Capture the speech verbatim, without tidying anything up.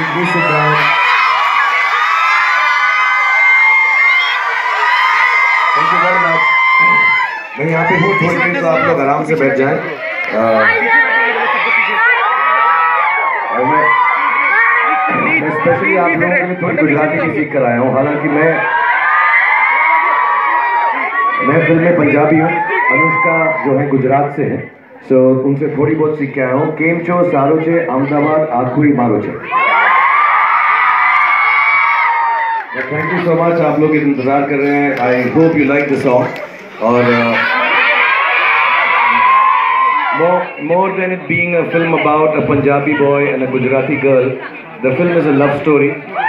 Please sit down. Thank you very much. मैं यहाँ पे हूँ थोड़ी देर, तो आप लोग आराम से बैठ जाएं। और मैं मैं स्पेशली आप लोगों के लिए थोड़ी गुजराती भी सीख कर आया हूँ। हालांकि मैं मैं फिल्म में पंजाबी हूँ, अनुष्का जो है गुजरात से है, सो so, उनसे थोड़ी बहुत सीख के आया हूँ। केम छो सारो छे अहमदाबाद आखुरी मारो छे। थैंक यू सो मच, आप लोग इंतजार कर रहे हैं। I hope you like the song. और more than it being a film about a Punjabi boy and a Gujarati girl, the film is a love story.